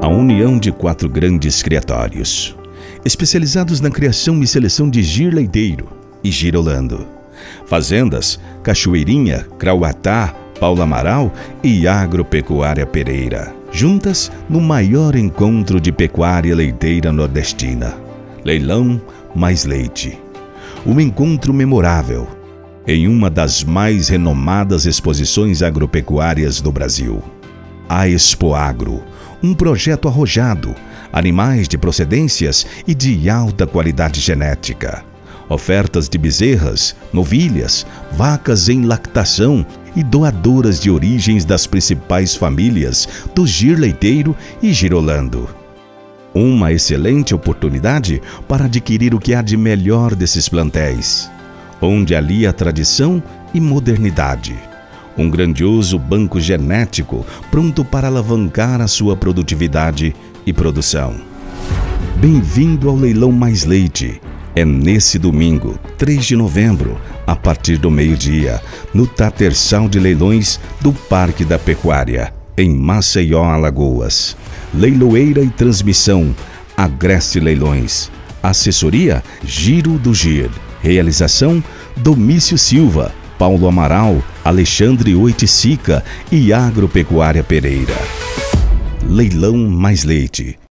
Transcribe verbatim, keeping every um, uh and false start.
A união de quatro grandes criatórios, especializados na criação e seleção de gir leiteiro e girolando. Fazendas Cachoeirinha, Crauatá, Paulo Amaral e Agropecuária Pereira, juntas no maior encontro de pecuária leiteira nordestina. Leilão Mais Leite. Um encontro memorável em uma das mais renomadas exposições agropecuárias do Brasil. A Expoagro, um projeto arrojado, animais de procedências e de alta qualidade genética. Ofertas de bezerras, novilhas, vacas em lactação e doadoras de origens das principais famílias do gir leiteiro e girolando. Uma excelente oportunidade para adquirir o que há de melhor desses plantéis, onde alia tradição e modernidade. Um grandioso banco genético pronto para alavancar a sua produtividade e produção. Bem-vindo ao Leilão Mais Leite. É nesse domingo, três de novembro, a partir do meio-dia, no Tatersal de Leilões do Parque da Pecuária, em Maceió, Alagoas. Leiloeira e transmissão, Agreste Leilões. Assessoria, Giro do Gir. Realização, Domício Silva, Paulo Amaral, Alexandre Oiticica e Agropecuária Pereira. Leilão Mais Leite.